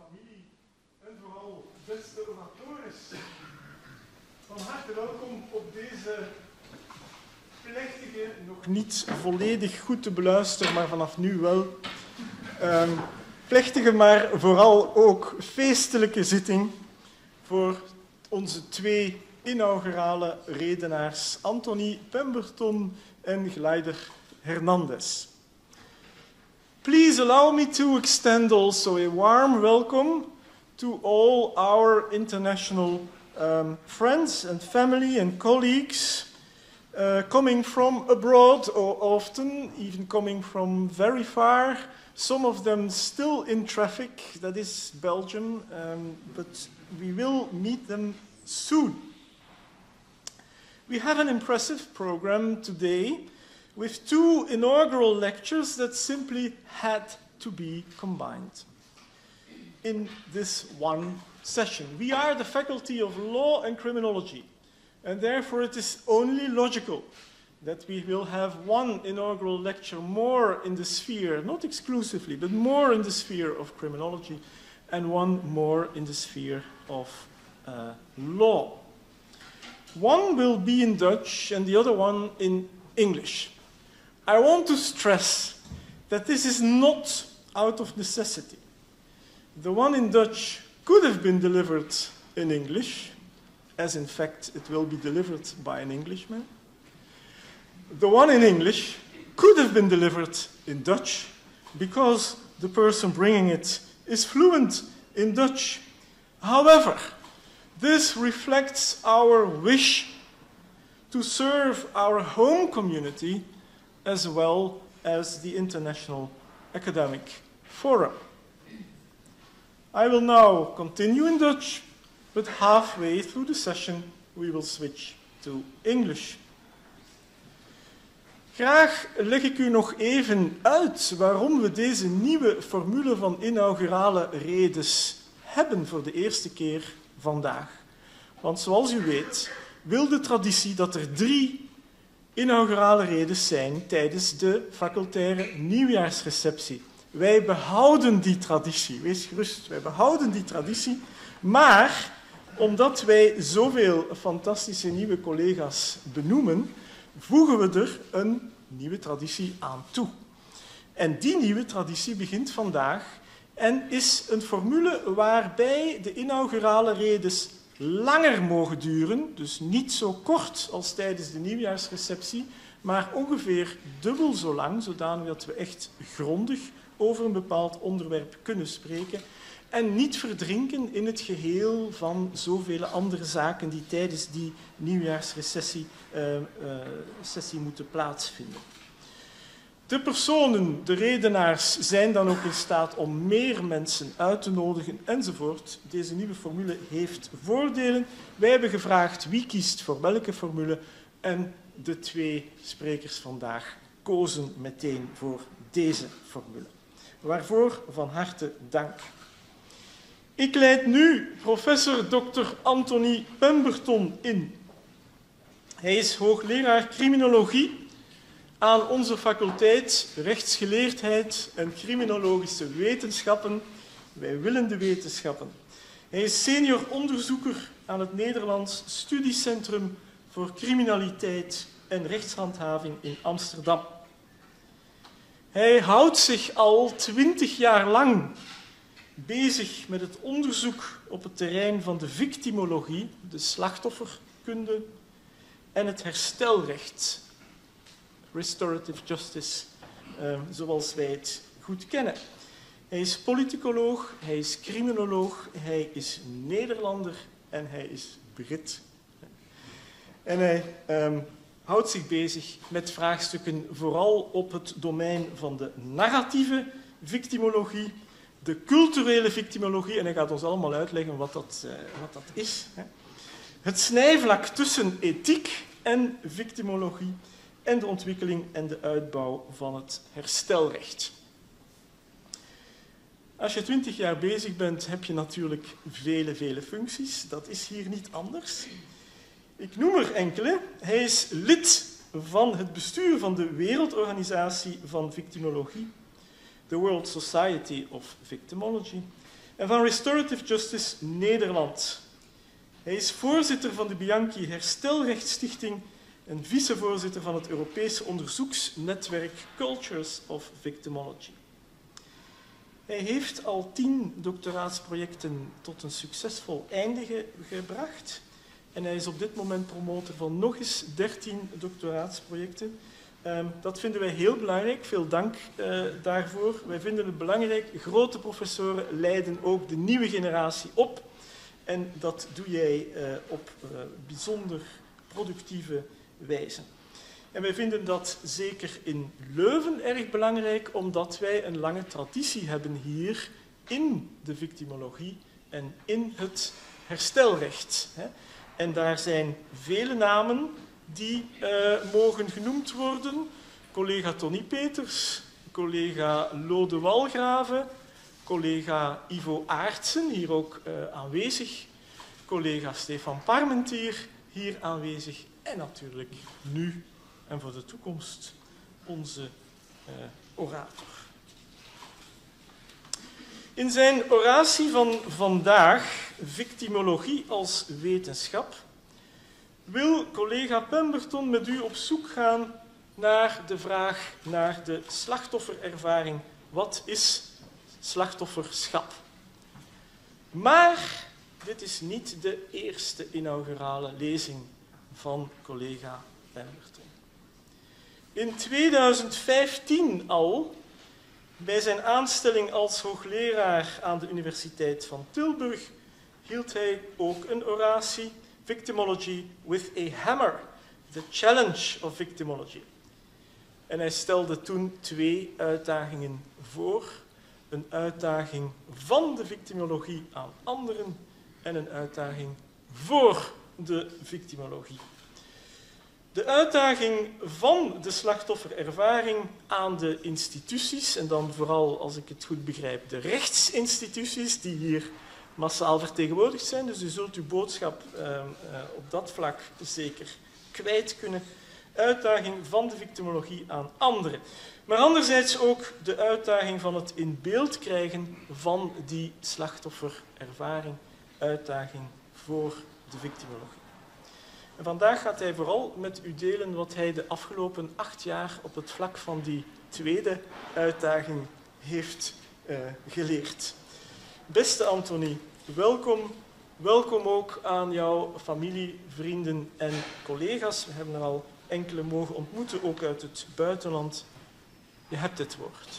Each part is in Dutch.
familie en vooral beste oratores. Van harte welkom op deze plechtige, nog niet volledig goed te beluisteren, maar vanaf nu wel plechtige, maar vooral ook feestelijke zitting voor onze twee inaugurale redenaars, Anthony Pemberton en Gleider Hernandez. Please allow me to extend also a warm welcome to all our international friends and family and colleagues coming from abroad, or often even coming from very far, some of them still in traffic, that is Belgium, but we will meet them soon. We have an impressive program today with two inaugural lectures that simply had to be combined in this one session. We are the Faculty of Law and Criminology, and therefore it is only logical that we will have one inaugural lecture more in the sphere, not exclusively, but more in the sphere of criminology, and one more in the sphere of law. One will be in Dutch and the other one in English. I want to stress that this is not out of necessity. The one in Dutch could have been delivered in English, as in fact it will be delivered by an Englishman. The one in English could have been delivered in Dutch because the person bringing it is fluent in Dutch. However, this reflects our wish to serve our home community as well as the International Academic Forum. I will now continue in Dutch, but halfway through the session we will switch to English. Graag leg ik u nog even uit waarom we deze nieuwe formule van inaugurale redes hebben voor de eerste keer vandaag. Want zoals u weet, wil de traditie dat er 3 inaugurale redes zijn tijdens de facultaire nieuwjaarsreceptie. Wij behouden die traditie, wees gerust, wij behouden die traditie, maar omdat wij zoveel fantastische nieuwe collega's benoemen, voegen we er een nieuwe traditie aan toe. En die nieuwe traditie begint vandaag en is een formule waarbij de inaugurale redes langer mogen duren, dus niet zo kort als tijdens de nieuwjaarsreceptie, maar ongeveer dubbel zo lang, zodanig dat we echt grondig over een bepaald onderwerp kunnen spreken en niet verdrinken in het geheel van zoveel andere zaken die tijdens die nieuwjaarsreceptie moeten plaatsvinden. De personen, de redenaars, zijn dan ook in staat om meer mensen uit te nodigen enzovoort. Deze nieuwe formule heeft voordelen. Wij hebben gevraagd wie kiest voor welke formule en de 2 sprekers vandaag kozen meteen voor deze formule. Waarvoor van harte dank. Ik leid nu professor Dr. Anthony Pemberton in. Hij is hoogleraar criminologie aan onze faculteit rechtsgeleerdheid en criminologische wetenschappen. Wij willen de wetenschappen. Hij is senior onderzoeker aan het Nederlands Studiecentrum voor Criminaliteit en Rechtshandhaving in Amsterdam. Hij houdt zich al 20 jaar lang bezig met het onderzoek op het terrein van de victimologie, de slachtofferkunde en het herstelrecht, restorative justice, zoals wij het goed kennen. Hij is politicoloog, hij is criminoloog, hij is Nederlander en hij is Brit. En hij houdt zich bezig met vraagstukken vooral op het domein van de narratieve victimologie, de culturele victimologie, en hij gaat ons allemaal uitleggen wat dat is. Het snijvlak tussen ethiek en victimologie en de ontwikkeling en de uitbouw van het herstelrecht. Als je 20 jaar bezig bent, heb je natuurlijk vele functies. Dat is hier niet anders. Ik noem er enkele. Hij is lid van het bestuur van de Wereldorganisatie van Victimologie, de World Society of Victimology. en van Restorative Justice Nederland. Hij is voorzitter van de Bianchi Herstelrechtsstichting en vicevoorzitter van het Europese onderzoeksnetwerk Cultures of Victimology. Hij heeft al 10 doctoraatsprojecten tot een succesvol einde gebracht en hij is op dit moment promotor van nog eens 13 doctoraatsprojecten. Dat vinden wij heel belangrijk, veel dank daarvoor. Wij vinden het belangrijk, grote professoren leiden ook de nieuwe generatie op en dat doe jij op bijzonder productieve wijze. En wij vinden dat zeker in Leuven erg belangrijk, omdat wij een lange traditie hebben hier in de victimologie en in het herstelrecht. En daar zijn vele namen die mogen genoemd worden. Collega Tony Peters, collega Lode Walgraven, collega Ivo Aartsen, hier ook aanwezig, collega Stefan Parmentier, hier aanwezig, en natuurlijk nu en voor de toekomst onze orator. In zijn oratie van vandaag, Victimologie als wetenschap, wil collega Pemberton met u op zoek gaan naar de vraag naar de slachtofferervaring. Wat is slachtofferschap? Maar dit is niet de eerste inaugurale lezing van collega Pemberton. In 2015 al, bij zijn aanstelling als hoogleraar aan de Universiteit van Tilburg, hield hij ook een oratie, Victimology with a Hammer, The Challenge of Victimology. En hij stelde toen 2 uitdagingen voor. Een uitdaging van de victimologie aan anderen en een uitdaging voor de victimologie. De uitdaging van de slachtofferervaring aan de instituties, en dan vooral, als ik het goed begrijp, de rechtsinstituties die hier massaal vertegenwoordigd zijn. Dus u zult uw boodschap op dat vlak zeker kwijt kunnen. Uitdaging van de victimologie aan anderen. Maar anderzijds ook de uitdaging van het in beeld krijgen van die slachtofferervaring. Uitdaging voor de victimologie. En vandaag gaat hij vooral met u delen wat hij de afgelopen 8 jaar op het vlak van die tweede uitdaging heeft geleerd. Beste Anthony, welkom. Welkom ook aan jouw familie, vrienden en collega's. We hebben er al enkele mogen ontmoeten, ook uit het buitenland. Je hebt het woord.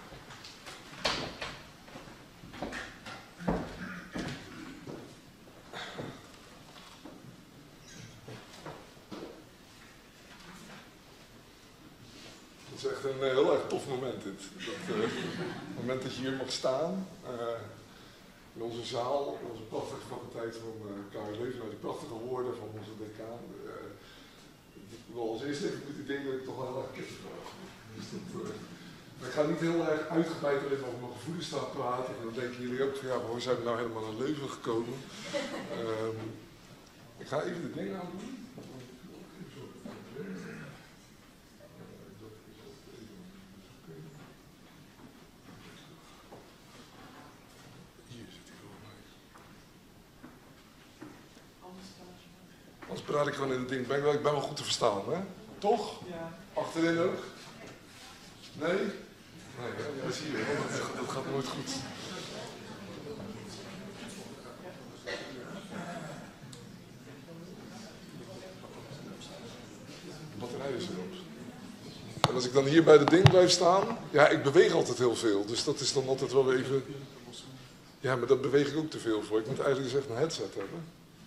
Het is echt een heel erg tof moment dit. Het moment dat je hier mag staan. In onze zaal, in onze prachtige faculteit van KU Leuven, nou, die prachtige woorden van onze decaan. Als eerste even moet ik denken dat ik toch wel heel erg kippenvel heb. Dus ik ga niet heel erg uitgebreid even over mijn gevoelens staan praten. En dan denken jullie ook van ja, waarom zijn we nou helemaal naar Leuven gekomen? Ik ga even de dingen aan doen. Anders praat ik gewoon in het ding. Ik ben wel goed te verstaan, hè? Toch? Ja. Achterin ook? Nee? Nee, ja, dat zie je. Dat gaat nooit goed. De batterij is erop. En als ik dan hier bij de ding blijf staan... Ja, ik beweeg altijd heel veel. Dus dat is dan altijd wel even... Ja, maar daar beweeg ik ook te veel voor. Ik moet eigenlijk eens echt een headset hebben.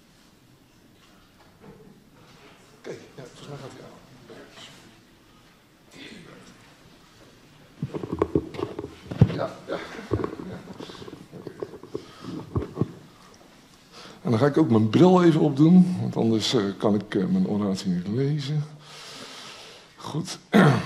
Oké, ja, volgens mij gaat hij aan. Ja, ja. En dan ga ik ook mijn bril even opdoen, want anders kan ik mijn oratie niet lezen. Goed.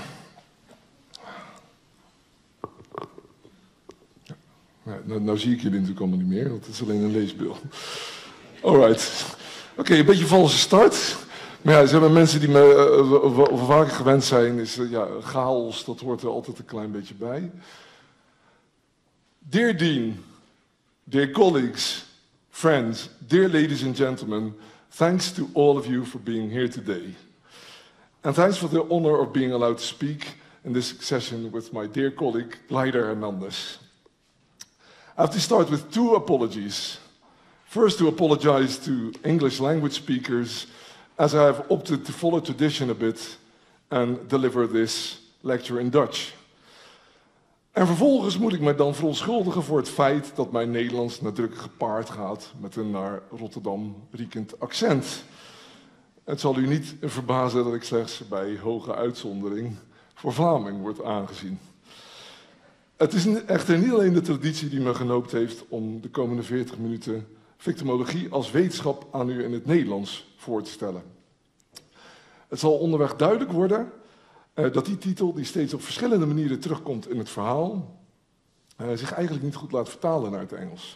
Ja, nou zie ik jullie natuurlijk allemaal niet meer, want het is alleen een leesbril. Alright. Oké, een beetje valse start. Maar ja, er zijn mensen die me vaker gewend zijn, is ja, chaos, dat hoort er altijd een klein beetje bij. Dear Dean, Dear colleagues, friends, dear ladies and gentlemen, thanks to all of you for being here today. And thanks for the honor of being allowed to speak in this session with my dear colleague, Leider Hernandez. I have to start with 2 apologies. First, to apologize to English language speakers, as I have opted to follow tradition a bit and deliver this lecture in Dutch. En vervolgens moet ik mij dan verontschuldigen voor het feit dat mijn Nederlands nadrukkelijk gepaard gaat met een naar Rotterdam riekend accent. Het zal u niet verbazen dat ik slechts bij hoge uitzondering voor Vlaming wordt aangezien. Het is echter niet alleen de traditie die me genoopt heeft om de komende 40 minuten victimologie als wetenschap aan u in het Nederlands voor te stellen. Het zal onderweg duidelijk worden dat die titel, die steeds op verschillende manieren terugkomt in het verhaal, zich eigenlijk niet goed laat vertalen naar het Engels.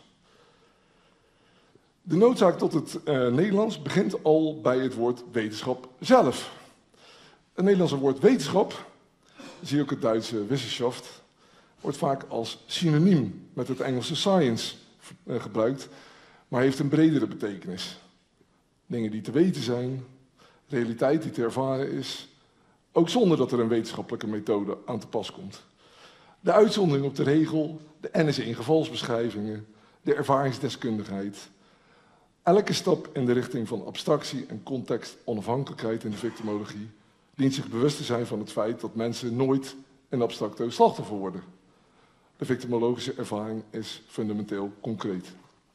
De noodzaak tot het Nederlands begint al bij het woord wetenschap zelf. Het Nederlandse woord wetenschap, zie je ook het Duitse Wissenschaft, wordt vaak als synoniem met het Engelse science gebruikt, maar heeft een bredere betekenis. Dingen die te weten zijn, realiteit die te ervaren is, ook zonder dat er een wetenschappelijke methode aan te pas komt. De uitzondering op de regel, de NSE in gevalsbeschrijvingen, de ervaringsdeskundigheid. Elke stap in de richting van abstractie en context-onafhankelijkheid in de victimologie dient zich bewust te zijn van het feit dat mensen nooit een abstracto slachtoffer worden. De victimologische ervaring is fundamenteel concreet.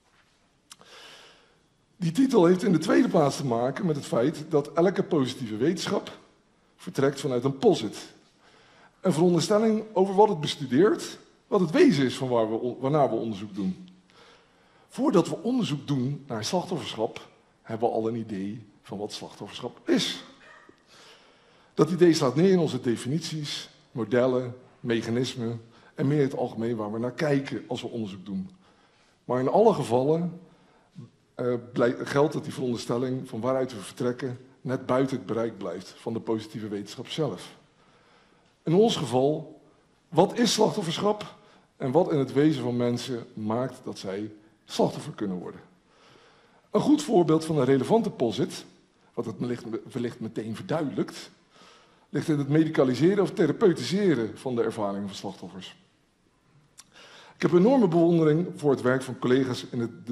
Die titel heeft in de tweede plaats te maken met het feit dat elke positieve wetenschap vertrekt vanuit een posit. Een veronderstelling over wat het bestudeert, wat het wezen is van waarnaar we onderzoek doen. Voordat we onderzoek doen naar slachtofferschap, hebben we al een idee van wat slachtofferschap is. Dat idee slaat neer in onze definities, modellen, mechanismen en meer in het algemeen waar we naar kijken als we onderzoek doen. Maar in alle gevallen geldt dat die veronderstelling van waaruit we vertrekken net buiten het bereik blijft van de positieve wetenschap zelf. In ons geval, wat is slachtofferschap en wat in het wezen van mensen maakt dat zij slachtoffer kunnen worden? Een goed voorbeeld van een relevante posit, wat het wellicht meteen verduidelijkt, ligt in het medicaliseren of therapeutiseren van de ervaringen van slachtoffers. Ik heb enorme bewondering voor het werk van collega's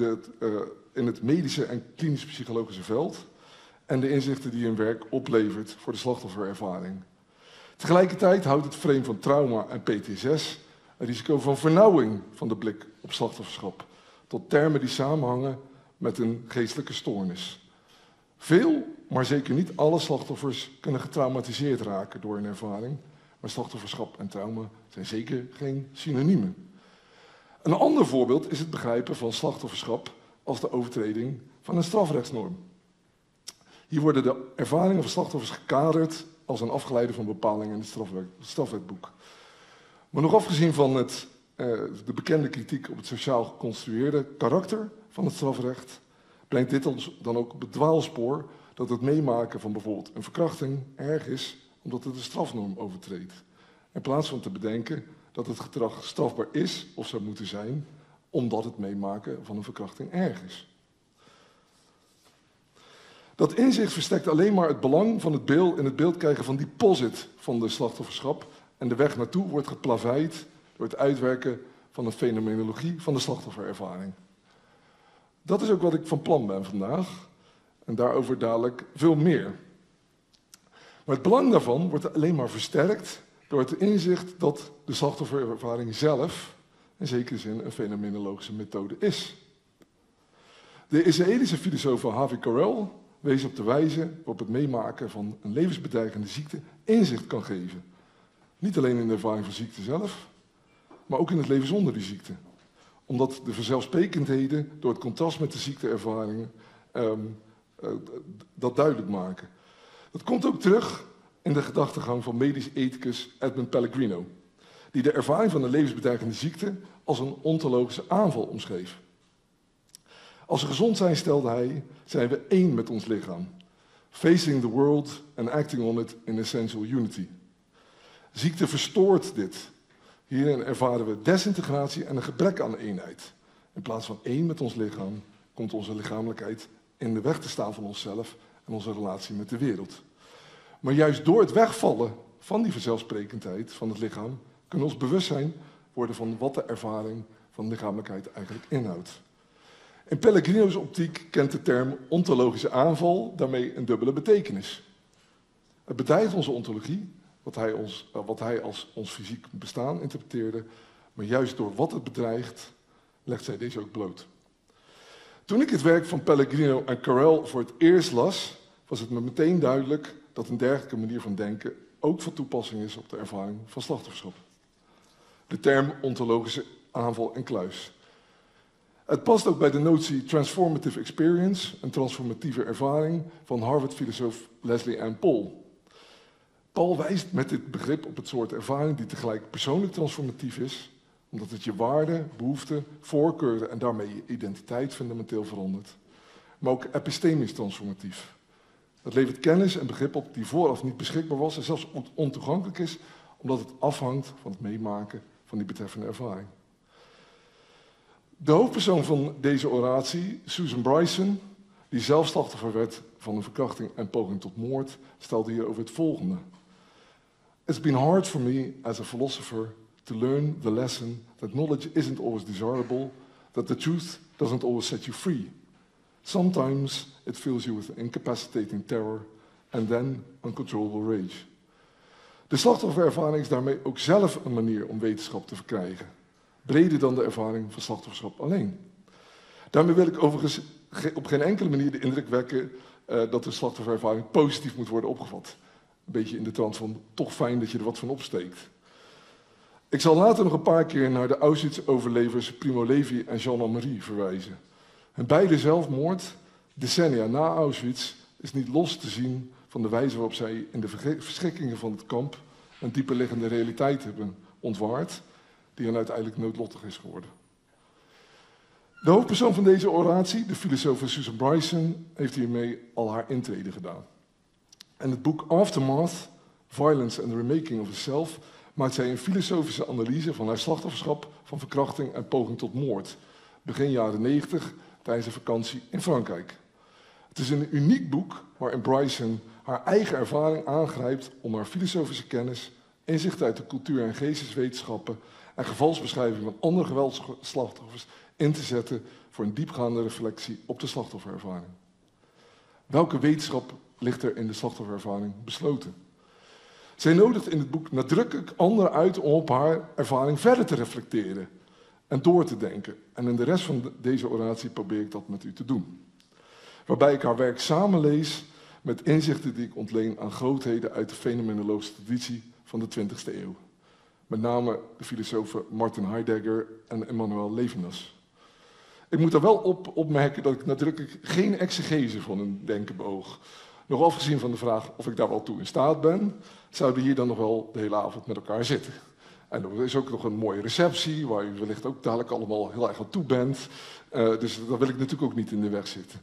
in het medische en klinisch-psychologische veld en de inzichten die hun werk oplevert voor de slachtofferervaring. Tegelijkertijd houdt het frame van trauma en PTSS een risico van vernauwing van de blik op slachtofferschap, tot termen die samenhangen met een geestelijke stoornis. Veel, maar zeker niet alle slachtoffers kunnen getraumatiseerd raken door een ervaring, maar slachtofferschap en trauma zijn zeker geen synoniemen. Een ander voorbeeld is het begrijpen van slachtofferschap als de overtreding van een strafrechtsnorm. Hier worden de ervaringen van slachtoffers gekaderd als een afgeleide van bepalingen in het strafwetboek. Maar nog afgezien van de bekende kritiek op het sociaal geconstrueerde karakter van het strafrecht, brengt dit ons dan ook op het dwaalspoor dat het meemaken van bijvoorbeeld een verkrachting erg is omdat het de strafnorm overtreedt. In plaats van te bedenken dat het gedrag strafbaar is of zou moeten zijn omdat het meemaken van een verkrachting erg is. Dat inzicht versterkt alleen maar het belang van in het beeld krijgen van die posit van de slachtofferschap en de weg naartoe wordt geplaveid door het uitwerken van een fenomenologie van de slachtofferervaring. Dat is ook wat ik van plan ben vandaag en daarover dadelijk veel meer. Maar het belang daarvan wordt alleen maar versterkt door het inzicht dat de slachtofferervaring zelf in zekere zin een fenomenologische methode is. De Israëlische filosoof Havi Carel wees op de wijze waarop het meemaken van een levensbedreigende ziekte inzicht kan geven. Niet alleen in de ervaring van ziekte zelf, maar ook in het leven zonder die ziekte. Omdat de vanzelfsprekendheden door het contrast met de ziekteervaringen dat duidelijk maken. Dat komt ook terug in de gedachtegang van medisch ethicus Edmund Pellegrino, die de ervaring van een levensbedreigende ziekte als een ontologische aanval omschreef. Als we gezond zijn, stelde hij, zijn we één met ons lichaam. Facing the world and acting on it in essential unity. Ziekte verstoort dit. Hierin ervaren we desintegratie en een gebrek aan eenheid. In plaats van één met ons lichaam, komt onze lichamelijkheid in de weg te staan van onszelf en onze relatie met de wereld. Maar juist door het wegvallen van die vanzelfsprekendheid van het lichaam, kunnen ons bewustzijn worden van wat de ervaring van lichamelijkheid eigenlijk inhoudt. In Pellegrino's optiek kent de term ontologische aanval daarmee een dubbele betekenis. Het bedrijft onze ontologie, wat hij als ons fysiek bestaan interpreteerde, maar juist door wat het bedreigt, legt zij deze ook bloot. Toen ik het werk van Pellegrino en Carrel voor het eerst las, was het me meteen duidelijk dat een dergelijke manier van denken ook van toepassing is op de ervaring van slachtofferschap. De term ontologische aanval en kluis. Het past ook bij de notie transformative experience, een transformatieve ervaring van Harvard-filosoof Leslie Ann Paul. Paul wijst met dit begrip op het soort ervaring die tegelijk persoonlijk transformatief is, omdat het je waarden, behoeften, voorkeuren en daarmee je identiteit fundamenteel verandert. Maar ook epistemisch transformatief. Het levert kennis en begrip op die vooraf niet beschikbaar was en zelfs ontoegankelijk is, omdat het afhangt van het meemaken van die betreffende ervaring. De hoofdpersoon van deze oratie, Susan Bryson, die zelf slachtoffer werd van een verkrachting en poging tot moord, stelde hierover het volgende. It's been hard for me as a philosopher to learn the lesson that knowledge isn't always desirable, that the truth doesn't always set you free. Sometimes it fills you with incapacitating terror and then uncontrollable rage. De slachtofferervaring is daarmee ook zelf een manier om wetenschap te verkrijgen. Breder dan de ervaring van slachtofferschap alleen. Daarmee wil ik overigens op geen enkele manier de indruk wekken dat de slachtofferervaring positief moet worden opgevat. Een beetje in de trant van, toch fijn dat je er wat van opsteekt. Ik zal later nog een paar keer naar de Auschwitz-overlevers Primo Levi en Jean Marie verwijzen. Hun beide zelfmoord, decennia na Auschwitz, is niet los te zien van de wijze waarop zij in de verschrikkingen van het kamp een dieperliggende realiteit hebben ontwaard, die hen uiteindelijk noodlottig is geworden. De hoofdpersoon van deze oratie, de filosoof Susan Bryson, heeft hiermee al haar intrede gedaan. En het boek Aftermath, Violence and the Remaking of the Self, maakt zij een filosofische analyse van haar slachtofferschap van verkrachting en poging tot moord, begin jaren 90 tijdens een vakantie in Frankrijk. Het is een uniek boek waarin Bryson haar eigen ervaring aangrijpt om haar filosofische kennis, inzicht uit de cultuur- en geesteswetenschappen en gevalsbeschrijving van andere geweldsslachtoffers in te zetten voor een diepgaande reflectie op de slachtofferervaring. Welke wetenschap ligt er in de slachtofferervaring besloten? Zij nodigt in het boek nadrukkelijk anderen uit om op haar ervaring verder te reflecteren en door te denken. En in de rest van deze oratie probeer ik dat met u te doen. Waarbij ik haar werk samenlees met inzichten die ik ontleen aan grootheden uit de fenomenologische traditie van de 20e eeuw. Met name de filosofen Martin Heidegger en Emmanuel Levinas. Ik moet er wel op opmerken dat ik nadrukkelijk geen exegese van hun denken beoog. Nog afgezien van de vraag of ik daar wel toe in staat ben, zouden we hier dan nog wel de hele avond met elkaar zitten. En er is ook nog een mooie receptie, waar u wellicht ook dadelijk allemaal heel erg aan toe bent. Dus daar wil ik natuurlijk ook niet in de weg zitten.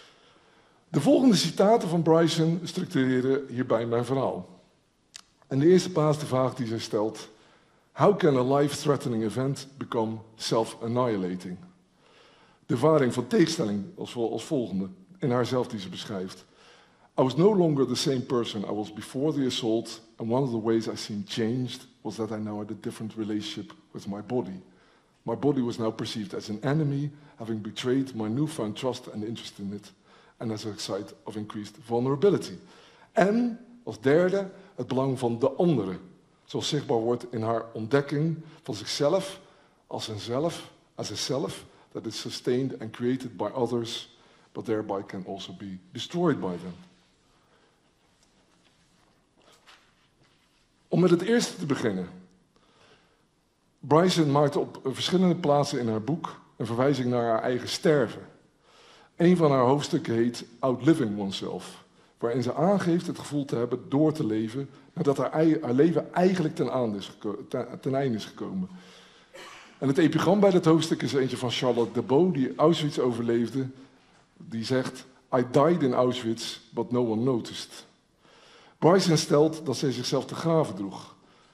De volgende citaten van Bryson structureren hierbij mijn verhaal. En de eerste plaats de vraag die zij stelt: How can a life-threatening event become self-annihilating? De ervaring van tegenstelling als volgende, in haarzelf die ze beschrijft. I was no longer the same person I was before the assault, and one of the ways I seemed changed was that I now had a different relationship with my body. My body was now perceived as an enemy, having betrayed my newfound trust and interest in it, and as a site of increased vulnerability. En, als derde, het belang van de andere, zoals zichtbaar wordt in haar ontdekking van zichzelf als een zelf, as a self that is sustained and created by others, but thereby can also be destroyed by them. Om met het eerste te beginnen. Bryson maakt op verschillende plaatsen in haar boek een verwijzing naar haar eigen sterven. Een van haar hoofdstukken heet Outliving Oneself, waarin ze aangeeft het gevoel te hebben door te leven nadat haar leven eigenlijk ten einde is gekomen. En het epigram bij dat hoofdstuk is eentje van Charlotte Debo, die Auschwitz overleefde. Die zegt, I died in Auschwitz, but no one noticed. Bryson stelt dat zij zichzelf te graven droeg.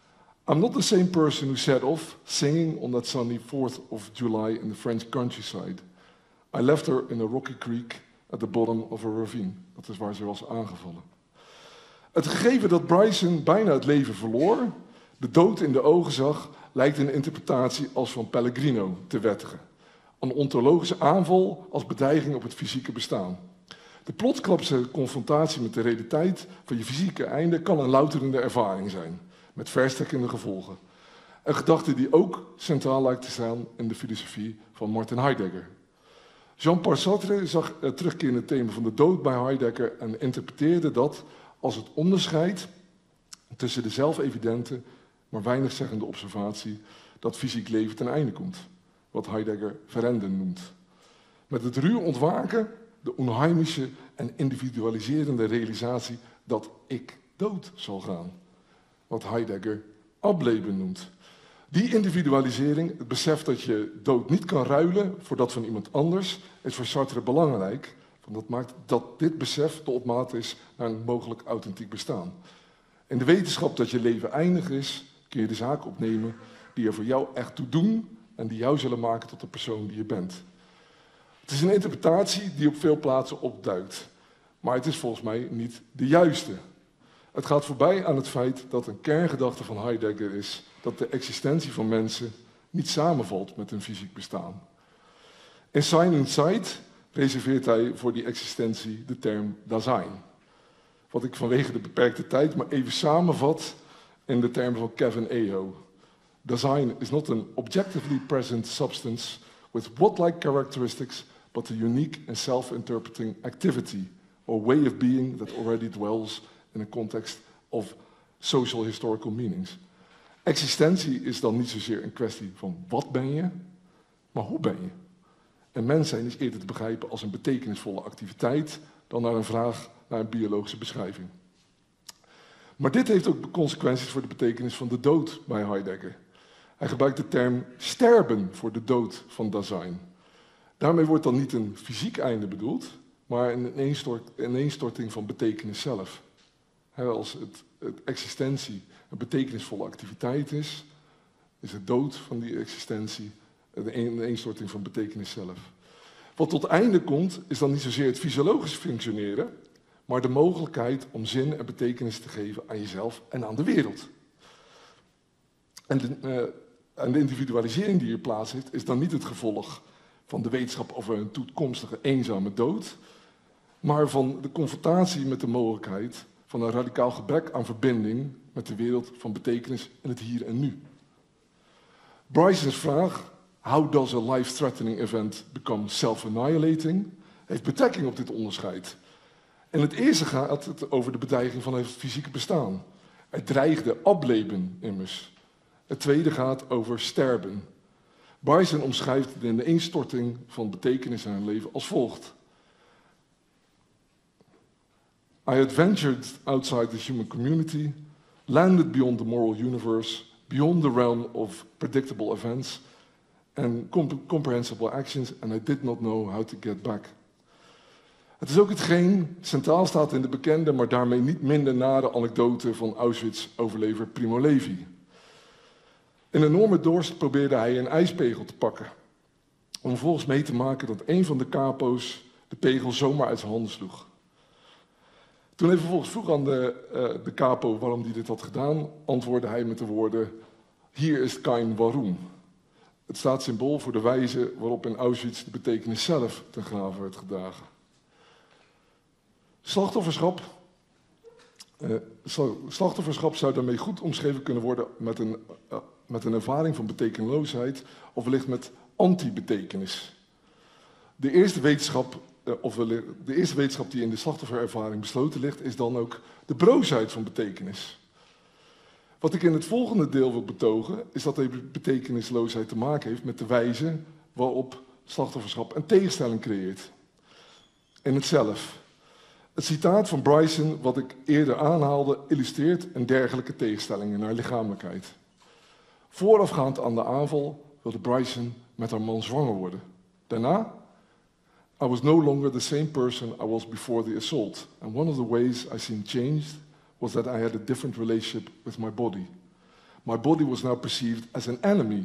I'm not the same person who set off singing on that sunny 4th of July in the French countryside. I left her in a rocky creek at the bottom of a ravine. Dat is waar ze was aangevallen. Het gegeven dat Bryson bijna het leven verloor, de dood in de ogen zag, lijkt een interpretatie als van Pellegrino te wettigen. Een ontologische aanval als bedreiging op het fysieke bestaan. De plotsklapse confrontatie met de realiteit van je fysieke einde kan een louterende ervaring zijn, met verstrekkende gevolgen. Een gedachte die ook centraal lijkt te staan in de filosofie van Martin Heidegger. Jean-Paul Sartre zag het terugkerende thema van de dood bij Heidegger en interpreteerde dat als het onderscheid tussen de zelfevidente, maar weinig zeggende observatie dat fysiek leven ten einde komt, wat Heidegger verenden noemt. Met het ruw ontwaken, de onheimische en individualiserende realisatie dat ik dood zal gaan, wat Heidegger ableben noemt. Die individualisering, het besef dat je dood niet kan ruilen voor dat van iemand anders, is voor Sartre belangrijk. Want dat maakt dat dit besef de opmaat is naar een mogelijk authentiek bestaan. In de wetenschap dat je leven eindig is, kun je de zaken opnemen die er voor jou echt toe doen en die jou zullen maken tot de persoon die je bent. Het is een interpretatie die op veel plaatsen opduikt, maar het is volgens mij niet de juiste. Het gaat voorbij aan het feit dat een kerngedachte van Heidegger is dat de existentie van mensen niet samenvalt met hun fysiek bestaan. In Sein und Zeit reserveert hij voor die existentie de term Dasein. Wat ik vanwege de beperkte tijd maar even samenvat in de termen van Kevin Aho. Dasein is not an objectively present substance with what-like characteristics, but a unique and self-interpreting activity or way of being that already dwells in a context of social historical meanings. Existentie is dan niet zozeer een kwestie van wat ben je, maar hoe ben je. En mens zijn is eerder te begrijpen als een betekenisvolle activiteit dan naar een vraag naar een biologische beschrijving. Maar dit heeft ook consequenties voor de betekenis van de dood bij Heidegger. Hij gebruikt de term sterben voor de dood van Dasein. Daarmee wordt dan niet een fysiek einde bedoeld, maar een ineenstorting van betekenis zelf. Als het existentie een betekenisvolle activiteit is de dood van die existentie een ineenstorting van betekenis zelf. Wat tot einde komt, is dan niet zozeer het fysiologisch functioneren, maar de mogelijkheid om zin en betekenis te geven aan jezelf en aan de wereld. En de individualisering die hier plaats heeft, is dan niet het gevolg van de wetenschap over een toekomstige eenzame dood, maar van de confrontatie met de mogelijkheid van een radicaal gebrek aan verbinding met de wereld van betekenis in het hier en nu. Bryson's vraag, how does a life-threatening event become self-annihilating, heeft betrekking op dit onderscheid. En het eerste gaat het over de bedreiging van het fysieke bestaan. Het dreigde ableben immers. Het tweede gaat over sterben. Bryson omschrijft de ineenstorting van betekenis in hun leven als volgt. I adventured outside the human community, landed beyond the moral universe, beyond the realm of predictable events and comprehensible actions, and I did not know how to get back. Het is ook hetgeen centraal staat in de bekende, maar daarmee niet minder nare anekdote van Auschwitz-overlever Primo Levi. In een enorme dorst probeerde hij een ijspegel te pakken, om vervolgens mee te maken dat een van de capo's de pegel zomaar uit zijn handen sloeg. Toen hij vervolgens vroeg aan de capo waarom hij dit had gedaan, antwoordde hij met de woorden, hier is kein waarom. Het staat symbool voor de wijze waarop in Auschwitz de betekenis zelf ten grave werd gedragen. Slachtofferschap zou daarmee goed omschreven kunnen worden met een ervaring van betekenisloosheid of wellicht met anti-betekenis. De eerste wetenschap die in de slachtofferervaring besloten ligt, is dan ook de broosheid van betekenis. Wat ik in het volgende deel wil betogen, is dat deze betekenisloosheid te maken heeft met de wijze waarop slachtofferschap een tegenstelling creëert. In het zelf. Het citaat van Bryson, wat ik eerder aanhaalde, illustreert een dergelijke tegenstelling naar lichamelijkheid. Voorafgaand aan de aanval wilde Bryson met haar man zwanger worden. Daarna, I was no longer the same person I was before the assault. And one of the ways I seemed changed was that I had a different relationship with my body. My body was now perceived as an enemy,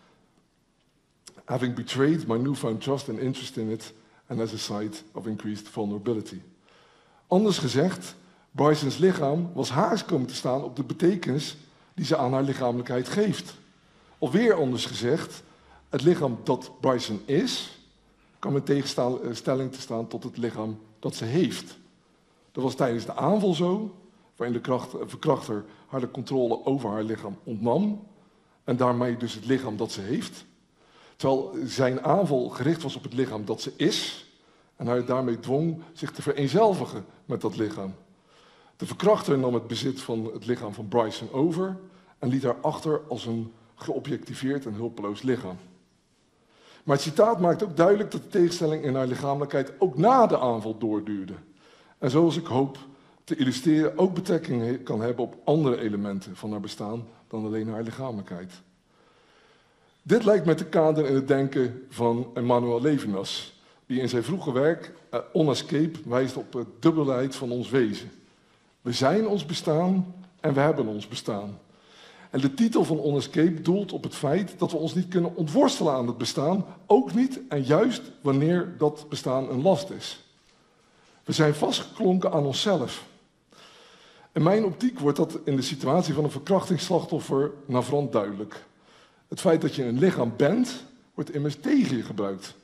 having betrayed my newfound trust and interest in it, and as a site of increased vulnerability. Anders gezegd, Bryson's lichaam was haaks komen te staan op de betekenis die ze aan haar lichamelijkheid geeft. Of weer anders gezegd, het lichaam dat Bryson is, kwam in tegenstelling te staan tot het lichaam dat ze heeft. Dat was tijdens de aanval zo, waarin de verkrachter haar de controle over haar lichaam ontnam en daarmee dus het lichaam dat ze heeft. Terwijl zijn aanval gericht was op het lichaam dat ze is en hij daarmee dwong zich te vereenzelvigen met dat lichaam. De verkrachter nam het bezit van het lichaam van Bryson over en liet haar achter als een geobjectiveerd en hulpeloos lichaam. Maar het citaat maakt ook duidelijk dat de tegenstelling in haar lichamelijkheid ook na de aanval doorduurde. En zoals ik hoop te illustreren ook betrekking kan hebben op andere elementen van haar bestaan dan alleen haar lichamelijkheid. Dit lijkt mij te kaderen in het denken van Emmanuel Levinas, die in zijn vroege werk On Escape wijst op de dubbelheid van ons wezen. We zijn ons bestaan en we hebben ons bestaan. En de titel van On Escape doelt op het feit dat we ons niet kunnen ontworstelen aan het bestaan, ook niet en juist wanneer dat bestaan een last is. We zijn vastgeklonken aan onszelf. In mijn optiek wordt dat in de situatie van een verkrachtingsslachtoffer navrant duidelijk. Het feit dat je een lichaam bent, wordt immers tegen je gebruikt.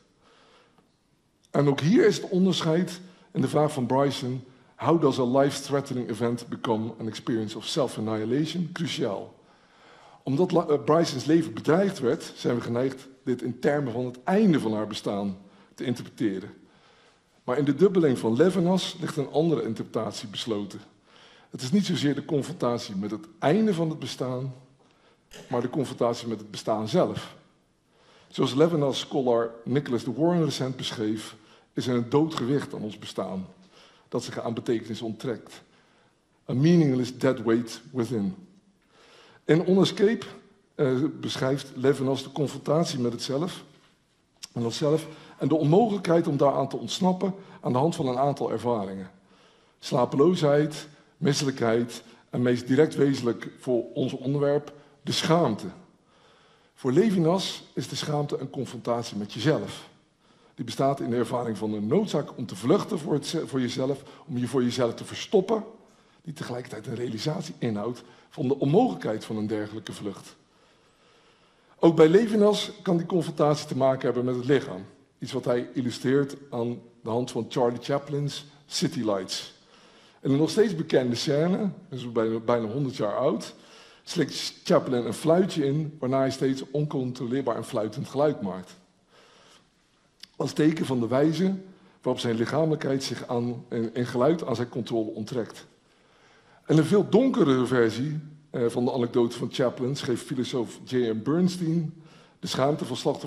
En ook hier is het onderscheid in de vraag van Bryson: how does a life-threatening event become an experience of self-annihilation? Cruciaal. Omdat Bryson's leven bedreigd werd, zijn we geneigd dit in termen van het einde van haar bestaan te interpreteren. Maar in de dubbeling van Levinas ligt een andere interpretatie besloten. Het is niet zozeer de confrontatie met het einde van het bestaan, maar de confrontatie met het bestaan zelf. Zoals Levinas-scholar Nicholas de Warren recent beschreef, is er een dood gewicht aan ons bestaan, dat zich aan betekenis onttrekt. A meaningless dead weight within. In On Escape beschrijft Levinas de confrontatie met het zelf en de onmogelijkheid om daaraan te ontsnappen aan de hand van een aantal ervaringen. Slapeloosheid, misselijkheid en meest direct wezenlijk voor ons onderwerp, de schaamte. Voor Levinas is de schaamte een confrontatie met jezelf. Die bestaat in de ervaring van een noodzaak om te vluchten voor jezelf, om je voor jezelf te verstoppen, die tegelijkertijd een realisatie inhoudt van de onmogelijkheid van een dergelijke vlucht. Ook bij Levinas kan die confrontatie te maken hebben met het lichaam. Iets wat hij illustreert aan de hand van Charlie Chaplin's City Lights. In een nog steeds bekende scène, dus bijna 100 jaar oud, slikt Chaplin een fluitje in, waarna hij steeds oncontroleerbaar een fluitend geluid maakt. Als teken van de wijze waarop zijn lichamelijkheid zich in geluid aan zijn controle onttrekt. En een veel donkere versie van de anekdote van Chaplin schreef filosoof J.M. Bernstein over de schaamte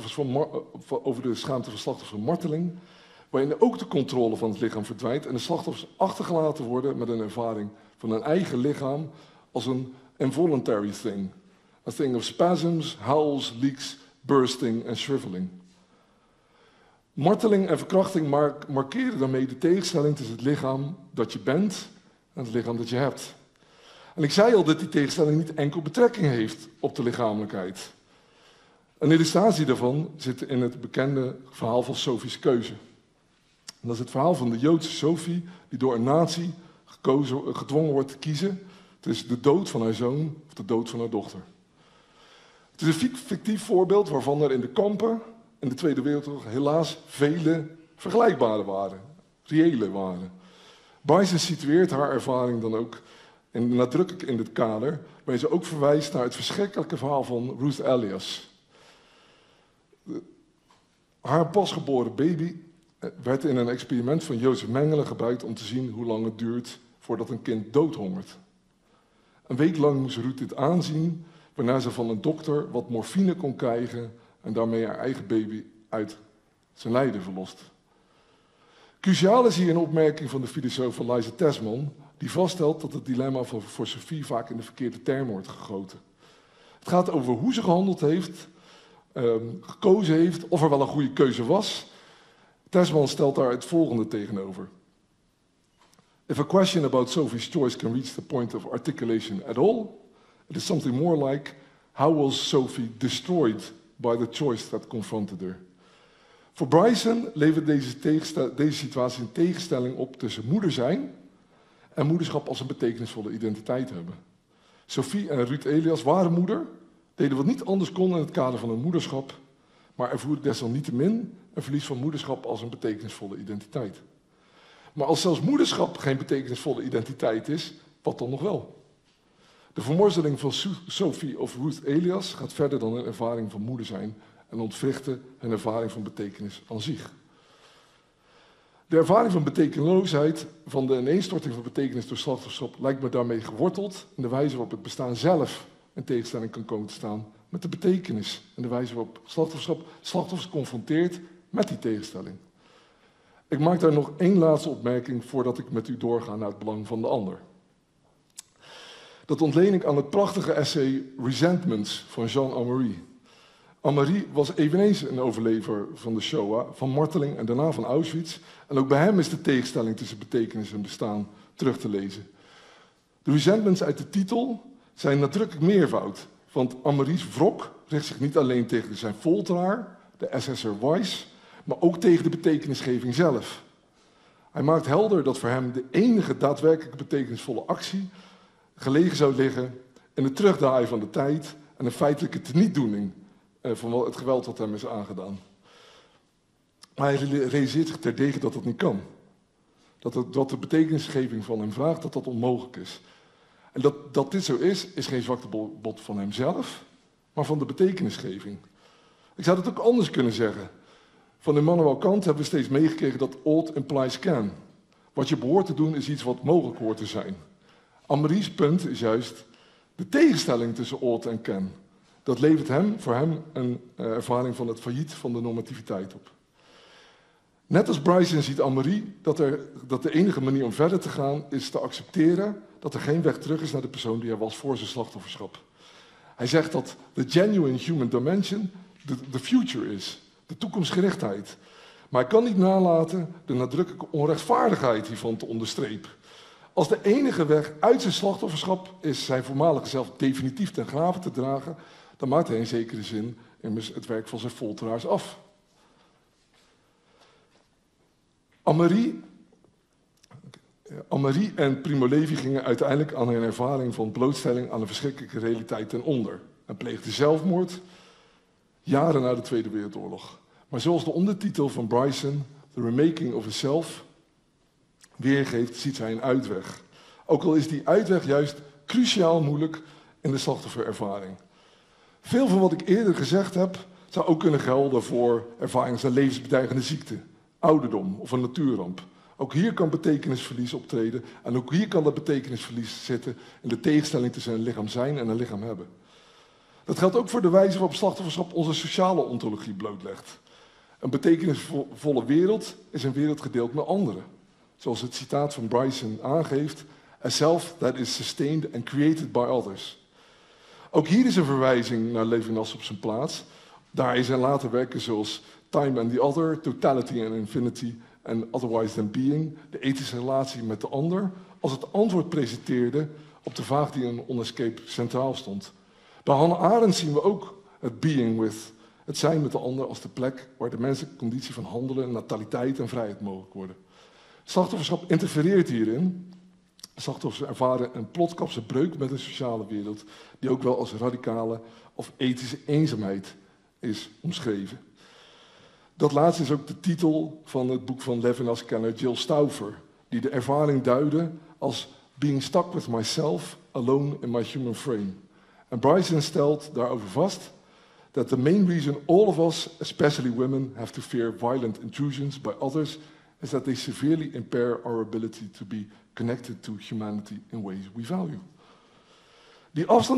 van slachtoffers van marteling, waarin ook de controle van het lichaam verdwijnt en de slachtoffers achtergelaten worden met een ervaring van hun eigen lichaam als een involuntary thing. A thing of spasms, howls, leaks, bursting en shriveling. Marteling en verkrachting markeren daarmee de tegenstelling tussen het lichaam dat je bent en het lichaam dat je hebt. En ik zei al dat die tegenstelling niet enkel betrekking heeft op de lichamelijkheid. Een illustratie daarvan zit in het bekende verhaal van Sophie's keuze. En dat is het verhaal van de Joodse Sophie die door een nazi gedwongen wordt te kiezen tussen de dood van haar zoon of de dood van haar dochter. Het is een fictief voorbeeld waarvan er in de kampen in de Tweede Wereldoorlog helaas vele vergelijkbare waren, reële waren. Bryson situeert haar ervaring dan ook nadrukkelijk in dit kader, waarin ze ook verwijst naar het verschrikkelijke verhaal van Ruth Elias. Haar pasgeboren baby werd in een experiment van Jozef Mengele gebruikt om te zien hoe lang het duurt voordat een kind doodhongert. Een week lang moest Ruth dit aanzien, waarna ze van een dokter wat morfine kon krijgen en daarmee haar eigen baby uit zijn lijden verlost. Cruciaal is hier een opmerking van de filosoof Eliza Tesman, die vaststelt dat het dilemma voor Sophie vaak in de verkeerde termen wordt gegoten. Het gaat over hoe ze gehandeld heeft, gekozen heeft, of er wel een goede keuze was. Tesman stelt daar het volgende tegenover. If a question about Sophie's choice can reach the point of articulation at all, It is something more like, how was Sophie destroyed by the choice that confronted her? Voor Bryson levert deze situatie een tegenstelling op tussen moeder zijn en moederschap als een betekenisvolle identiteit hebben. Sophie en Ruth Elias waren moeder, deden wat niet anders kon in het kader van hun moederschap, maar ervoerden desalniettemin een verlies van moederschap als een betekenisvolle identiteit. Maar als zelfs moederschap geen betekenisvolle identiteit is, wat dan nog wel? De vermorzeling van Sophie of Ruth Elias gaat verder dan een ervaring van moeder zijn en ontwrichtte een ervaring van betekenis aan zich. De ervaring van betekenisloosheid, van de ineenstorting van betekenis door slachtofferschap, lijkt me daarmee geworteld in de wijze waarop het bestaan zelf in tegenstelling kan komen te staan met de betekenis en de wijze waarop slachtoffers confronteert met die tegenstelling. Ik maak daar nog één laatste opmerking voordat ik met u doorga naar het belang van de ander. Dat ontleen ik aan het prachtige essay Resentments van Jean Amery. Amery was eveneens een overlever van de Shoah, van marteling en daarna van Auschwitz. En ook bij hem is de tegenstelling tussen betekenis en bestaan terug te lezen. De resentments uit de titel zijn nadrukkelijk meervoud. Want Amery's wrok richt zich niet alleen tegen zijn folteraar, de SS'er Weiss, maar ook tegen de betekenisgeving zelf. Hij maakt helder dat voor hem de enige daadwerkelijk betekenisvolle actie gelegen zou liggen in het terugdraaien van de tijd en een feitelijke tenietdoening van het geweld dat hem is aangedaan. Maar hij realiseert zich terdege dat dat niet kan. Dat de betekenisgeving van hem vraagt, dat dat onmogelijk is. En dat dit zo is geen zwaktebod van hemzelf, maar van de betekenisgeving. Ik zou dat ook anders kunnen zeggen. Van Immanuel Kant hebben we steeds meegekregen dat ought implies can. Wat je behoort te doen is iets wat mogelijk hoort te zijn. Amery's punt is juist de tegenstelling tussen ought en can. Dat levert voor hem een ervaring van het failliet van de normativiteit op. Net als Bryson ziet Amery dat de enige manier om verder te gaan is te accepteren dat er geen weg terug is naar de persoon die hij was voor zijn slachtofferschap. Hij zegt dat the genuine human dimension the future is, de toekomstgerichtheid. Maar hij kan niet nalaten de nadrukkelijke onrechtvaardigheid hiervan te onderstrepen. Als de enige weg uit zijn slachtofferschap is zijn voormalige zelf definitief ten grave te dragen, dan maakt hij in zekere zin immers het werk van zijn folteraars af. Amery en Primo Levi gingen uiteindelijk aan hun ervaring van blootstelling aan een verschrikkelijke realiteit ten onder en pleegden zelfmoord jaren na de Tweede Wereldoorlog. Maar zoals de ondertitel van Bryson, The Remaking of a Self, weergeeft, ziet hij een uitweg. Ook al is die uitweg juist cruciaal moeilijk in de slachtofferervaring. Veel van wat ik eerder gezegd heb, zou ook kunnen gelden voor ervaringen als een levensbedreigende ziekte, ouderdom of een natuurramp. Ook hier kan betekenisverlies optreden en ook hier kan dat betekenisverlies zitten in de tegenstelling tussen een lichaam zijn en een lichaam hebben. Dat geldt ook voor de wijze waarop slachtofferschap onze sociale ontologie blootlegt. Een betekenisvolle wereld is een wereld gedeeld met anderen. Zoals het citaat van Bryson aangeeft, a self that is sustained and created by others. Ook hier is een verwijzing naar Levinas op zijn plaats. Daar is zijn later werken zoals Time and the Other, Totality and Infinity en Otherwise Than Being, de ethische relatie met de ander, als het antwoord presenteerde op de vraag die in Unescape centraal stond. Bij Hannah Arendt zien we ook het being with, het zijn met de ander als de plek waar de menselijke conditie van handelen, nataliteit en vrijheid mogelijk worden. Slachtofferschap interfereert hierin. Slachtoffers ervaren een plotkapse breuk met een sociale wereld, die ook wel als radicale of ethische eenzaamheid is omschreven. Dat laatste is ook de titel van het boek van Levinas-kenner Jill Stauffer, die de ervaring duidde als being stuck with myself alone in my human frame. En Bryson stelt daarover vast that the main reason all of us, especially women, have to fear violent intrusions by others is that they severely impair our ability to be connected to humanity in ways we value. Die afstand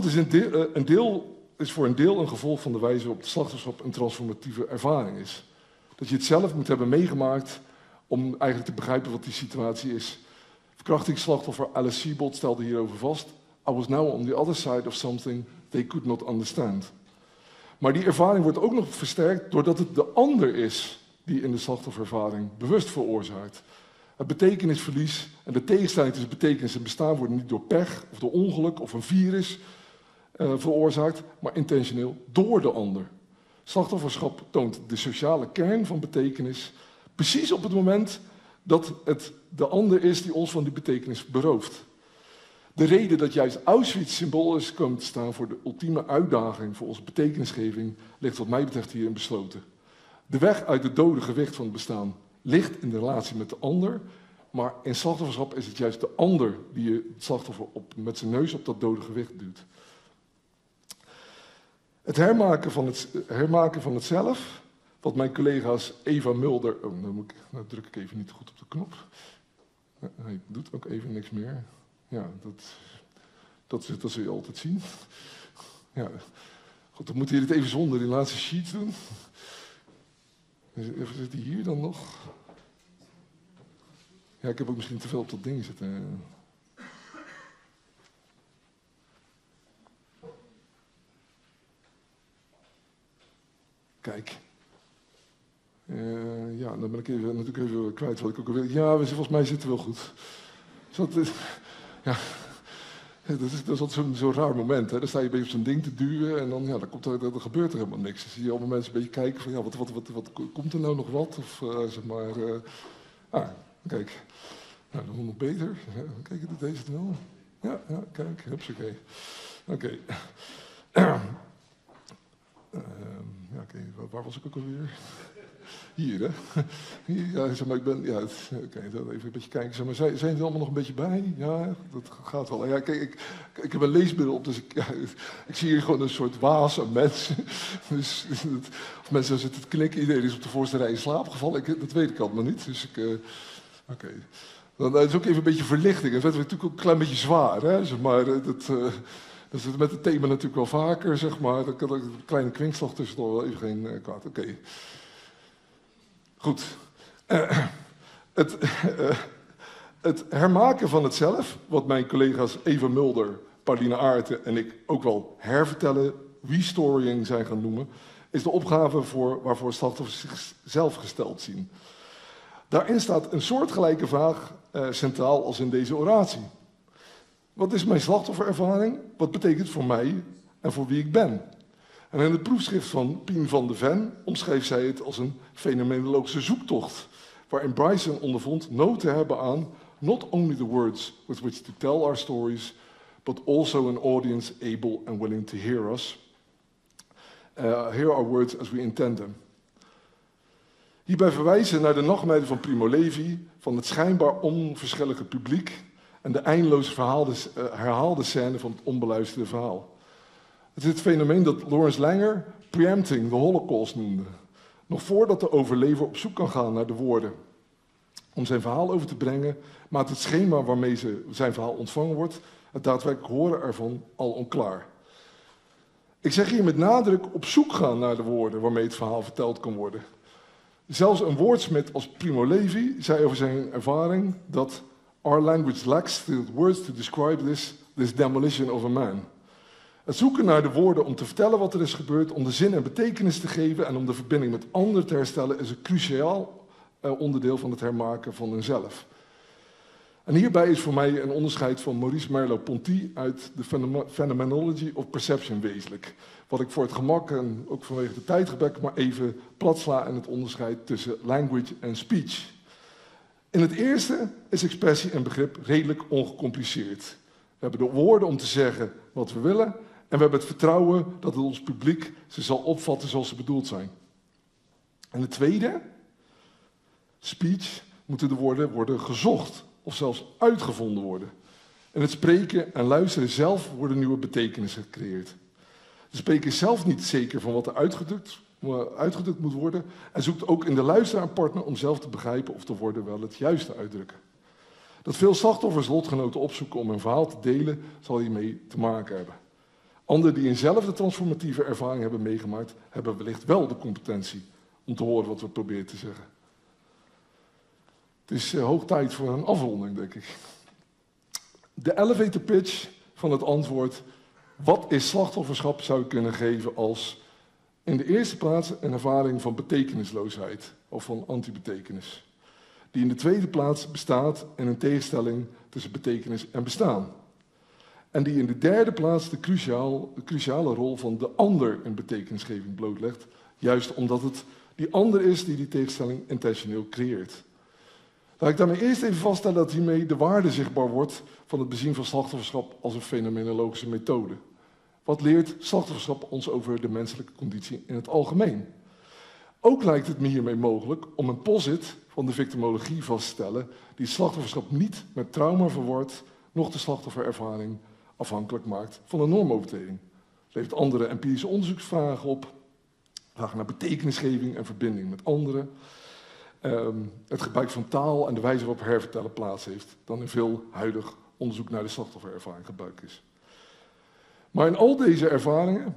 is voor een deel een gevolg van de wijze waarop de slachtofferschap een transformatieve ervaring is. Dat je het zelf moet hebben meegemaakt om eigenlijk te begrijpen wat die situatie is. Verkrachtingsslachtoffer Alice Sebold stelde hierover vast: I was now on the other side of something they could not understand. Maar die ervaring wordt ook nog versterkt doordat het de ander is die in de slachtofferervaring bewust veroorzaakt. Het betekenisverlies en de tegenstelling tussen betekenis en bestaan worden niet door pech of door ongeluk of een virus veroorzaakt, maar intentioneel door de ander. Slachtofferschap toont de sociale kern van betekenis precies op het moment dat het de ander is die ons van die betekenis berooft. De reden dat juist Auschwitz symbool is komen te staan voor de ultieme uitdaging voor onze betekenisgeving ligt wat mij betreft hierin besloten. De weg uit het dode gewicht van het bestaan ligt in de relatie met de ander, maar in slachtofferschap is het juist de ander die je het slachtoffer met zijn neus op dat dode gewicht duwt. Het hermaken van het zelf, wat mijn collega's Eva Mulder... Oh, nou druk ik even niet goed op de knop. Hij doet ook even niks meer. Ja, dat zul je altijd zien. Ja. Goed, dan moet hij het even zonder die laatste sheet doen. Even zit hij hier dan nog? Ja, ik heb ook misschien te veel op dat ding zitten. Kijk. Ja, dan ben ik natuurlijk even kwijt wat ik ook al wil. Ja, volgens mij zit het wel goed. Ja, dat is altijd zo'n raar moment. Hè? Dan sta je een beetje op zo'n ding te duwen en dan gebeurt er helemaal niks. Dan zie je allemaal mensen een beetje kijken van, ja, wat komt er nou nog wat? Of zeg maar... kijk. Nou, dan nog beter. Ja, kijk, deze het wel. Ja, kijk, hupsakee. Oké. Waar was ik ook alweer? Hier, hè? Ja, zeg maar, even een beetje kijken. Zeg maar, zijn er allemaal nog een beetje bij? Ja, dat gaat wel. Ja, kijk, ik heb een leesbril op, dus ik zie hier gewoon een soort waas aan mensen. Dus, of mensen zitten te knikken, iedereen is op de voorste rij in slaap gevallen. Dat weet ik allemaal niet. Dus oké. Dan is ook even een beetje verlichting. Het werd natuurlijk ook een klein beetje zwaar, hè? Zeg maar, dat is met het thema natuurlijk wel vaker, zeg maar. Dan kan er een kleine kwinkslag tussendoor wel even geen kwaad. Oké. Goed. Het hermaken van het zelf, wat mijn collega's Eva Mulder, Pauline Aarten en ik ook wel hervertellen, restorying zijn gaan noemen, is de opgave waarvoor slachtoffers zichzelf gesteld zien. Daarin staat een soortgelijke vraag centraal als in deze oratie. Wat is mijn slachtofferervaring? Wat betekent het voor mij en voor wie ik ben? En in het proefschrift van Pien van de Ven omschreef zij het als een fenomenologische zoektocht, waarin Bryson ondervond nood te hebben aan not only the words with which to tell our stories, but also an audience able and willing to hear us. Hear our words as we intend them. Hierbij verwijzen naar de nachtmerrie van Primo Levi, van het schijnbaar onverschillige publiek en de eindeloos herhaalde scène van het onbeluisterde verhaal. Het is het fenomeen dat Lawrence Langer preempting the Holocaust noemde. Nog voordat de overlever op zoek kan gaan naar de woorden om zijn verhaal over te brengen, maakt het schema waarmee zijn verhaal ontvangen wordt, het daadwerkelijk horen ervan, al onklaar. Ik zeg hier met nadruk op zoek gaan naar de woorden waarmee het verhaal verteld kan worden. Zelfs een woordsmid als Primo Levi zei over zijn ervaring dat our language lacks the words to describe this demolition of a man. Het zoeken naar de woorden om te vertellen wat er is gebeurd, om de zin en betekenis te geven en om de verbinding met anderen te herstellen, is een cruciaal onderdeel van het hermaken van eenzelf. En hierbij is voor mij een onderscheid van Maurice Merleau-Ponty uit The Phenomenology of Perception wezenlijk. Wat ik voor het gemak en ook vanwege de tijdgebrek maar even platsla in het onderscheid tussen language en speech. In het eerste is expressie en begrip redelijk ongecompliceerd. We hebben de woorden om te zeggen wat we willen en we hebben het vertrouwen dat het ons publiek ze zal opvatten zoals ze bedoeld zijn. En het tweede, speech, moeten de woorden worden gezocht of zelfs uitgevonden worden. In het spreken en luisteren zelf worden nieuwe betekenissen gecreëerd. De spreker is zelf niet zeker van wat er uitgedrukt moet worden en zoekt ook in de luisteraar een partner om zelf te begrijpen of de woorden wel het juiste uitdrukken. Dat veel slachtoffers lotgenoten opzoeken om hun verhaal te delen, zal hiermee te maken hebben. Anderen die eenzelfde transformatieve ervaring hebben meegemaakt, hebben wellicht wel de competentie om te horen wat we proberen te zeggen. Het is hoog tijd voor een afronding, denk ik. De elevator pitch van het antwoord, wat is slachtofferschap, zou ik kunnen geven als in de eerste plaats een ervaring van betekenisloosheid of van antibetekenis. Die in de tweede plaats bestaat in een tegenstelling tussen betekenis en bestaan. En die in de derde plaats de cruciale rol van de ander in betekenisgeving blootlegt. Juist omdat het die ander is die tegenstelling intentioneel creëert. Laat ik daarmee eerst even vaststellen dat hiermee de waarde zichtbaar wordt van het bezien van slachtofferschap als een fenomenologische methode. Wat leert slachtofferschap ons over de menselijke conditie in het algemeen? Ook lijkt het me hiermee mogelijk om een posit van de victimologie vast te stellen die slachtofferschap niet met trauma verward, noch de slachtofferervaring afhankelijk maakt van een normovertreding. Het levert andere empirische onderzoeksvragen op, vragen naar betekenisgeving en verbinding met anderen. Het gebruik van taal en de wijze waarop hervertellen plaats heeft dan in veel huidig onderzoek naar de slachtofferervaring gebruik is. Maar in al deze ervaringen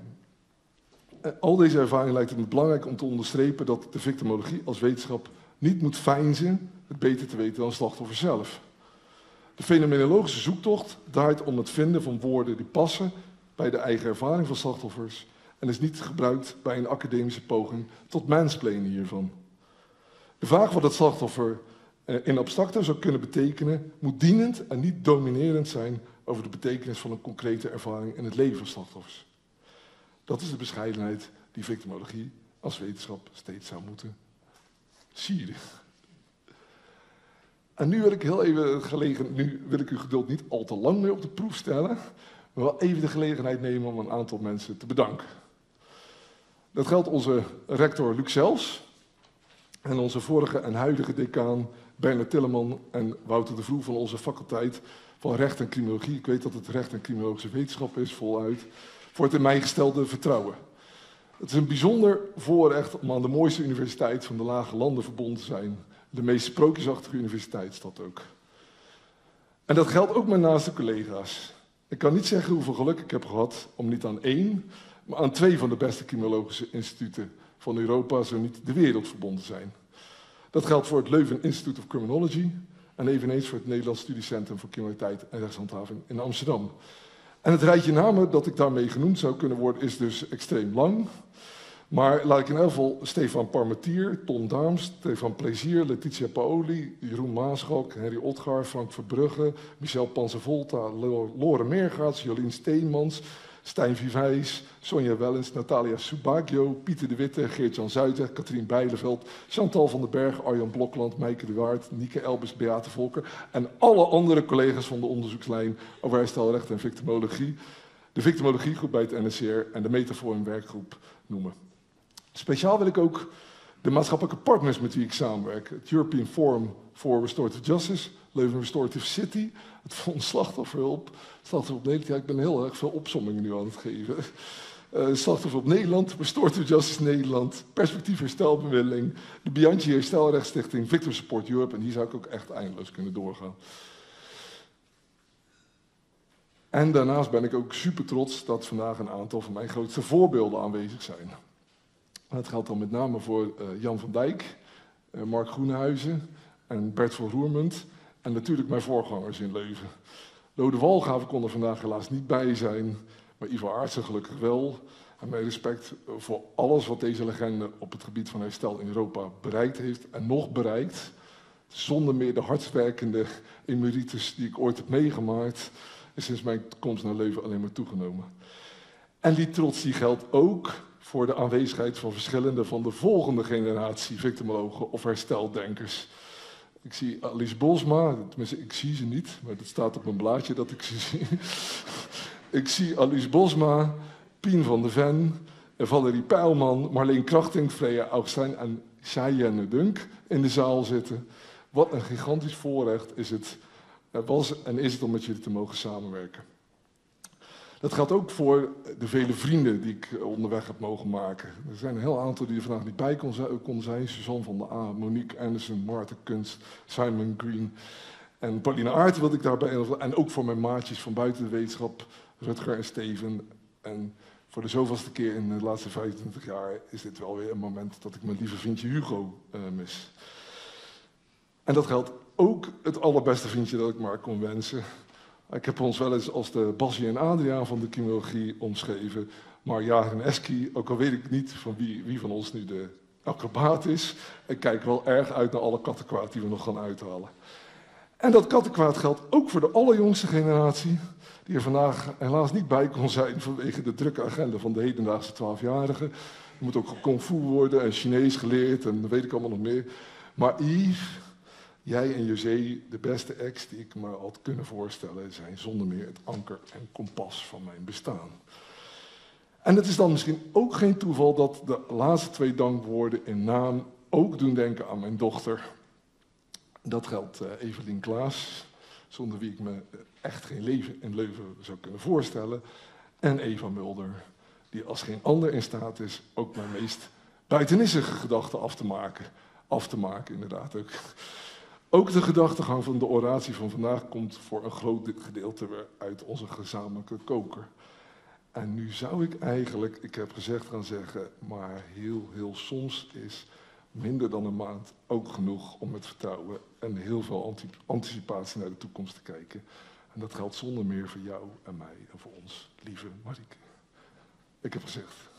lijkt het me belangrijk om te onderstrepen dat de victimologie als wetenschap niet moet veinzen het beter te weten dan het slachtoffer zelf. De fenomenologische zoektocht draait om het vinden van woorden die passen bij de eigen ervaring van slachtoffers en is niet gebruikt bij een academische poging tot mansplainen hiervan. De vraag wat het slachtoffer in abstracto zou kunnen betekenen, moet dienend en niet dominerend zijn over de betekenis van een concrete ervaring in het leven van slachtoffers. Dat is de bescheidenheid die victimologie als wetenschap steeds zou moeten sieren. En nu wil ik uw geduld niet al te lang meer op de proef stellen, maar wel even de gelegenheid nemen om een aantal mensen te bedanken. Dat geldt onze rector Luc Sels en onze vorige en huidige decaan Bernard Tilleman en Wouter de Vroe van onze faculteit van Recht en Criminologie. Ik weet dat het recht en criminologische wetenschap is, voluit, voor het in mij gestelde vertrouwen. Het is een bijzonder voorrecht om aan de mooiste universiteit van de Lage Landen verbonden te zijn. De meest sprookjesachtige universiteit is dat ook. En dat geldt ook mijn naaste collega's. Ik kan niet zeggen hoeveel geluk ik heb gehad om niet aan één, maar aan 2 van de beste criminologische instituten van Europa, zo niet de wereld, verbonden te zijn. Dat geldt voor het Leuven Institute of Criminology en eveneens voor het Nederlands Studiecentrum voor Criminaliteit en Rechtshandhaving in Amsterdam. En het rijtje namen dat ik daarmee genoemd zou kunnen worden is dus extreem lang. Maar laat ik in elk geval Stefan Parmentier, Ton Daams, Stefan Plezier, Letitia Paoli, Jeroen Maaschalk, Henry Otgaar, Frank Verbrugge, Michel Panzervolta, Lore Meergaats, Jolien Steenmans, Stijn Vivijs, Sonja Wellens, Natalia Subagio, Pieter de Witte, Geert-Jan Zuider, Katrien Bijleveld, Chantal van den Berg, Arjan Blokland, Meike de Waard, Nieke Elbers, Beate Volker en alle andere collega's van de onderzoekslijn over herstelrecht en victimologie, de victimologiegroep bij het NSCR en de Metaforum werkgroep noemen. Speciaal wil ik ook de maatschappelijke partners met wie ik samenwerk. Het European Forum for Restorative Justice, Leuven Restorative City, het Fonds Slachtofferhulp, Slachtofferhulp Nederland. Ja, ik ben heel erg veel opsommingen nu aan het geven. Slachtofferhulp Nederland, Restorative Justice Nederland, Perspectief Herstelbemiddeling, de Bianchi Herstelrechtsstichting, Victim Support Europe. En hier zou ik ook echt eindeloos kunnen doorgaan. En daarnaast ben ik ook super trots dat vandaag een aantal van mijn grootste voorbeelden aanwezig zijn. Dat geldt dan met name voor Jan van Dijk, Mark Groenhuizen en Bert van Roermond en natuurlijk mijn voorgangers in Leuven. Lode Walgave kon er vandaag helaas niet bij zijn, maar Ivo Aartsen gelukkig wel. En mijn respect voor alles wat deze legende op het gebied van herstel in Europa bereikt heeft en nog bereikt. Zonder meer de hardwerkende emeritus die ik ooit heb meegemaakt, is sinds mijn komst naar Leuven alleen maar toegenomen. En die trots die geldt ook voor de aanwezigheid van verschillende van de volgende generatie victimologen of hersteldenkers. Ik zie Alice Bosma, tenminste ik zie ze niet, maar het staat op mijn blaadje dat ik ze zie. Ik zie Alice Bosma, Pien van de Ven, Valerie Peilman, Marleen Krachting, Freya Augustijn en Cheyenne Dunk in de zaal zitten. Wat een gigantisch voorrecht is het, was en is het om met jullie te mogen samenwerken. Dat geldt ook voor de vele vrienden die ik onderweg heb mogen maken. Er zijn een heel aantal die er vandaag niet bij konden zijn. Suzanne van der A, Monique Anderson, Maarten Kunst, Simon Green en Pauline Aert wilde ik daarbij. En ook voor mijn maatjes van buiten de wetenschap, Rutger en Steven. En voor de zoveelste keer in de laatste 25 jaar is dit wel weer een moment dat ik mijn lieve vriendje Hugo mis. En dat geldt ook het allerbeste vriendje dat ik maar kon wensen. Ik heb ons wel eens als de Bassie en Adriaan van de criminologie omschreven. Maar Jaren en Eski, ook al weet ik niet van wie van ons nu de acrobaat is. Ik kijk wel erg uit naar alle kattenkwaad die we nog gaan uithalen. En dat kattenkwaad geldt ook voor de allerjongste generatie, die er vandaag helaas niet bij kon zijn vanwege de drukke agenda van de hedendaagse 12-jarigen. Er moet ook kung fu worden en Chinees geleerd en dat weet ik allemaal nog meer. Maar Yves, jij en José, de beste ex die ik me had kunnen voorstellen, zijn zonder meer het anker en kompas van mijn bestaan. En het is dan misschien ook geen toeval dat de laatste 2 dankwoorden in naam ook doen denken aan mijn dochter. Dat geldt Evelien Klaas, zonder wie ik me echt geen leven in Leuven zou kunnen voorstellen. En Eva Mulder, die als geen ander in staat is ook mijn meest buitenissige gedachten af te maken inderdaad ook. Ook de gedachtegang van de oratie van vandaag komt voor een groot gedeelte weer uit onze gezamenlijke koker. En nu zou ik eigenlijk, ik heb gezegd gaan zeggen, maar heel soms is minder dan een maand ook genoeg om met vertrouwen en heel veel anticipatie naar de toekomst te kijken. En dat geldt zonder meer voor jou en mij en voor ons, lieve Marieke. Ik heb gezegd.